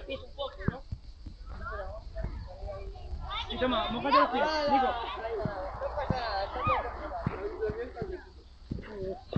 pies un poco, ¿no? Y toma, mojate los pies, Nico. No pasa nada, está todo controlado.